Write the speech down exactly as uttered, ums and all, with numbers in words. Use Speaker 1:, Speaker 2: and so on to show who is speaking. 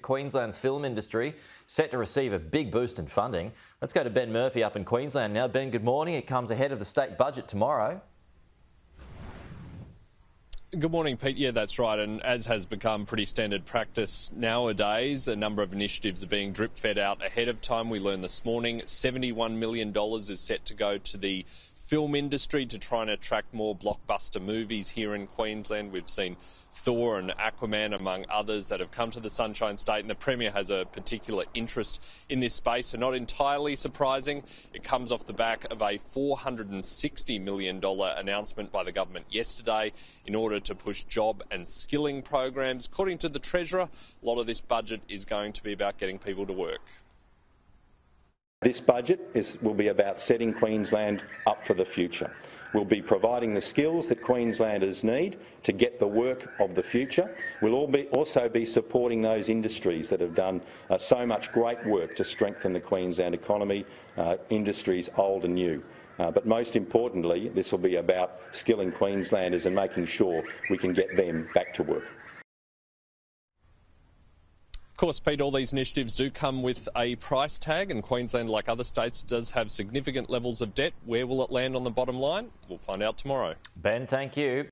Speaker 1: Queensland's film industry set to receive a big boost in funding. Let's go to Ben Murphy up in Queensland now. Ben, good morning. It comes ahead of the state budget tomorrow.
Speaker 2: Good morning, Pete. Yeah, that's right. And as has become pretty standard practice nowadays, a number of initiatives are being drip-fed out ahead of time. We learned this morning seventy-one million dollars is set to go to the film industry to try and attract more blockbuster movies here in Queensland. We've seen Thor and Aquaman, among others, that have come to the Sunshine State, and the Premier has a particular interest in this space. So not entirely surprising. It comes off the back of a four hundred sixty million dollars announcement by the government yesterday in order to push job and skilling programs. According to the Treasurer, a lot of this budget is going to be about getting people to work.
Speaker 3: This budget is, will be about setting Queensland up for the future. We'll be providing the skills that Queenslanders need to get the work of the future. We'll all be, also be supporting those industries that have done uh, so much great work to strengthen the Queensland economy, uh, industries old and new. Uh, but most importantly, this will be about skilling Queenslanders and making sure we can get them back to work.
Speaker 2: Of course, Pete, all these initiatives do come with a price tag, and Queensland, like other states, does have significant levels of debt. Where will it land on the bottom line? We'll find out tomorrow.
Speaker 1: Ben, thank you.